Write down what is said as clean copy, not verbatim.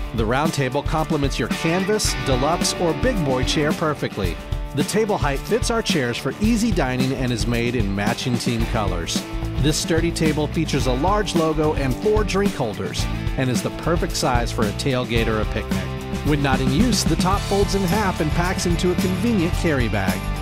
The round table complements your canvas, deluxe, or big boy chair perfectly. The table height fits our chairs for easy dining and is made in matching team colors. This sturdy table features a large logo and 4 drink holders and is the perfect size for a tailgate or a picnic. When not in use, the top folds in half and packs into a convenient carry bag.